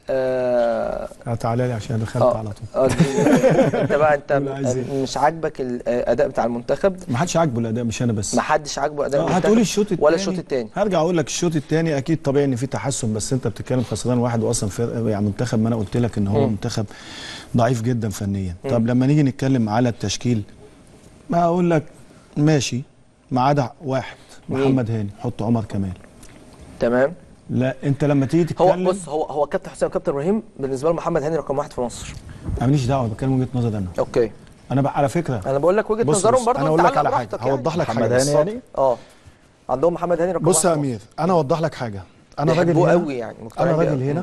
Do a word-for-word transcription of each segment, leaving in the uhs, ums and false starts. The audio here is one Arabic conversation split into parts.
آه تعالى لي عشان دخلت آه على طول. آه انت بقى انت مش عاجبك الاداء بتاع المنتخب؟ ما حدش عاجبه الاداء، مش انا بس، ما حدش عاجبه اداء المنتخب. هتقولي الشوط الثاني ولا الشوط الثاني؟ هرجع اقول لك الشوط الثاني اكيد طبيعي ان في تحسن، بس انت بتتكلم خسران واحد واصلا فرق يعني منتخب، ما انا قلت لك ان هو م. منتخب ضعيف جدا فنيا. م. طب لما نيجي نتكلم على التشكيل، ما اقول لك ماشي ما عدا واحد محمد هاني، حط عمر كمال. تمام. لا انت لما تيجي تتكلم هو بص هو هو كابتن حسام وكابتن ابراهيم بالنسبه له محمد هاني رقم واحد في مصر. انا ماليش دعوه، بتكلم وجهه نظر انا. اوكي. انا بقى على فكره انا بقول لك وجهه نظرهم برضه. انا اقول لك على حاجه، هوضح لك محمد هاني يعني اه عندهم محمد هاني رقم واحد. بص يا امير انا اوضح لك حاجه، انا راجل هنا قوي يعني انا راجل هنا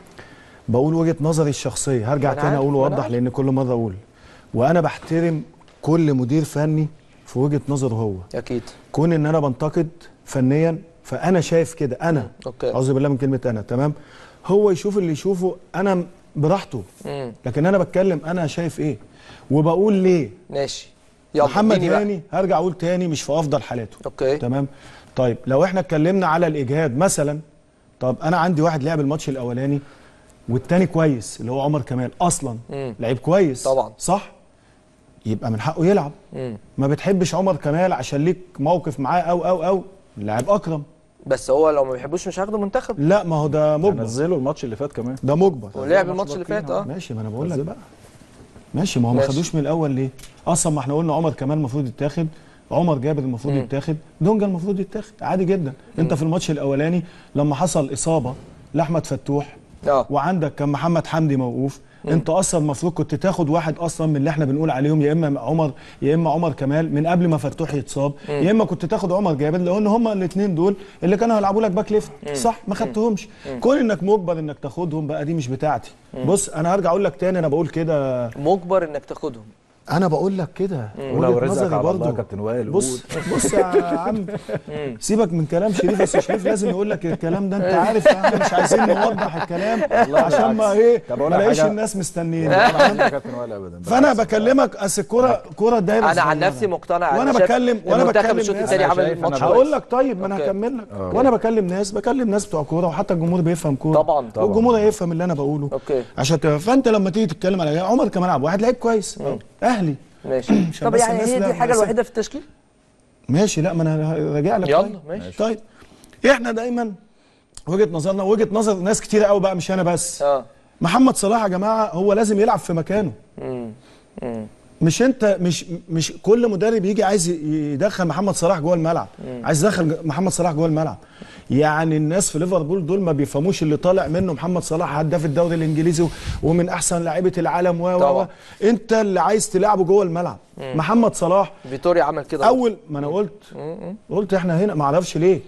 بقول وجهه نظري الشخصيه، هرجع تاني اقول واوضح لان كل مره اقول، وانا بحترم كل مدير فني في وجهه نظره هو. اكيد. كون ان انا بنتقد فنيا فانا شايف كده، انا اوكي اعوذ بالله من كلمه انا، تمام؟ هو يشوف اللي يشوفه انا براحته، مم. لكن انا بتكلم انا شايف ايه وبقول ليه. ماشي. يلا محمد هاني هرجع اقول تاني مش في افضل حالاته. اوكي تمام. طيب لو احنا اتكلمنا على الاجهاد مثلا، طب انا عندي واحد لعب الماتش الاولاني والتاني كويس اللي هو عمر كمال اصلا مم. لعيب كويس طبعا صح، يبقى من حقه يلعب. مم. ما بتحبش عمر كمال عشان ليك موقف معاه او او او لاعب اكرم، بس هو لو ما بيحبوش مش هياخده منتخب. لا ما هو ده مجبر، نزله الماتش اللي فات كمان، ده مجبر ولعب الماتش اللي فات. اه ماشي، ما انا بقول لك بقى ماشي، ما هو ما خدوش من الاول ليه اصلا؟ ما احنا قلنا عمر كمال المفروض يتاخد، عمر جابر المفروض يتاخد، دونجا المفروض يتاخد عادي جدا. مم. انت في الماتش الاولاني لما حصل اصابه لاحمد فتوح اه وعندك كان محمد حمدي موقوف، مم. انت اصلا المفروض كنت تاخد واحد اصلا من اللي احنا بنقول عليهم، يا اما عمر يا اما عمر كمال من قبل ما فتوح يتصاب، يا اما كنت تاخد عمر جابر، لان هما الاثنين دول اللي كانوا هيلعبوا لك باك ليفت صح، ما خدتهمش. كون انك مجبر انك تاخدهم بقى دي مش بتاعتي. مم. بص انا هرجع اقول لك تاني، انا بقول كده مجبر انك تاخدهم، انا بقول لك كده وجهه نظري برضه يا كابتن وائل. بص بص يا عم سيبك من كلام شريف، بس شريف لازم يقول لك الكلام ده، انت عارف احنا مش عايزين نوضح الكلام عشان ما ايه ما الاقيش الناس مستنيين. فانا بكلمك اصل الكوره كوره دايره، انا عن نفسي مقتنع وانا بكلم وانا بكلم الشوط الثاني عمل ماتش. هقول لك طيب ما انا هكمل لك، وانا بكلم ناس بكلم ناس بتوع كوره، وحتى الجمهور بيفهم كوره طبعا طبعا، والجمهور هيفهم اللي انا بقوله. اوكي عشان كده فانت لما تيجي تتكلم على عمر كمال عبد واحد لعيب كويس اهلي ماشي. طب يعني هي دي الحاجه الوحيده في التشكيل؟ ماشي لا ما انا راجع لك. يلا طيب. ماشي. طيب احنا دايما وجهه نظرنا وجهه نظر ناس كتيره قوي بقى مش انا بس. اه محمد صلاح يا جماعه هو لازم يلعب في مكانه. امم امم مش انت مش مش كل مدرب يجي عايز يدخل محمد صلاح جوه الملعب، مم. عايز يدخل محمد صلاح جوه الملعب. يعني الناس في ليفربول دول ما بيفهموش اللي طالع منه محمد صلاح هداف الدوري الانجليزي ومن احسن لاعيبه العالم و و انت اللي عايز تلعبه جوه الملعب. مم. محمد صلاح فيتوريا عمل كده اول ما انا قلت مم. قلت احنا هنا ما اعرفش ليه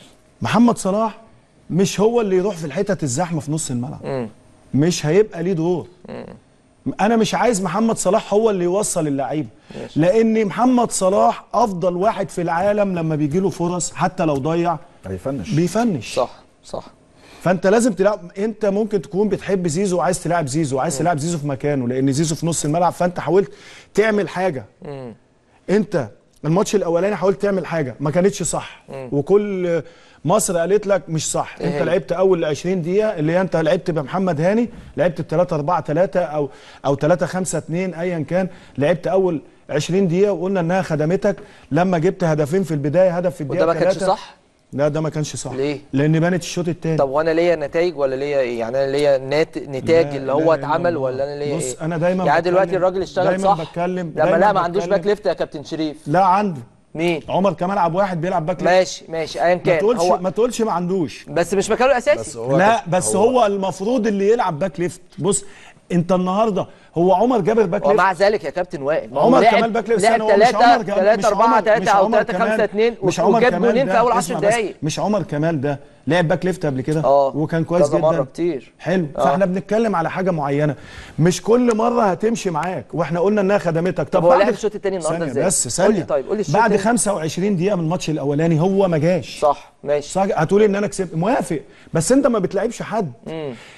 محمد صلاح مش هو اللي يروح في الحتت الزحمه في نص الملعب. مم. مش هيبقى ليه دور. مم. انا مش عايز محمد صلاح هو اللي يوصل اللعيبه، لان محمد صلاح افضل واحد في العالم لما بيجي له فرص حتى لو ضيع بيفنش بيفنش صح صح. فانت لازم تلعب، انت ممكن تكون بتحب زيزو وعايز تلعب زيزو وعايز تلعب زيزو في مكانه لان زيزو في نص الملعب، فانت حاولت تعمل حاجه. مم. انت الماتش الاولاني حاولت تعمل حاجه ما كانتش صح. مم. وكل مصر قالت لك مش صح. إيه انت لعبت اول عشرين دقيقه اللي هي انت لعبت بمحمد هاني، لعبت ب ثلاثة أربعة ثلاثة او او ثلاثة خمسة اثنين ايا كان، لعبت اول عشرين دقيقه وقلنا انها خدمتك لما جبت هدفين في البدايه، هدف في الدقيقه وده ما كانش صح. لا ده ما كانش صح. ليه؟ لان بانت الشوط الثاني. طب وانا ليا نتائج ولا ليا ايه؟ يعني انا ليا نت... نتاج اللي هو اتعمل ولا انا ليا ايه؟ بص انا دايما يعني دلوقتي الراجل اشتغل صح بتكلم لما لا ما عندوش باك ليفت يا كابتن شريف. لا عنده. مين؟ عمر كمال عبد واحد بيلعب باك ليفت. ماشي ماشي ايا كان. ما تقولش هو ما تقولش ما عندوش، بس مش مكانه الاساسي. بس هو لا بس هو, هو المفروض اللي يلعب باك ليفت. بص انت النهارده هو عمر جابر باك ليفت ومع ذلك يا كابتن وائل عمر كمال باك ليفت لعب ثلاثة ثلاثة أربعة ثلاثة أو ثلاثة خمسة اثنين وجاب جولين في أول عشر دقايق. مش عمر كمال ده لعب باك ليفت قبل كده اه وكان كويس جدا مرة كتير. حلو. أوه. فاحنا بنتكلم على حاجه معينه مش كل مره هتمشي معاك واحنا قلنا انها خدمتك. طب, طب هو لعب الشوط الثاني النهارده ازاي؟ بس ثانيه طيب قول لي بعد خمسة وعشرين دقيقه من الماتش الاولاني هو ما جاش. صح ماشي صح. هتقولي ان انا كسبت موافق، بس انت ما بتلعبش حد. مم.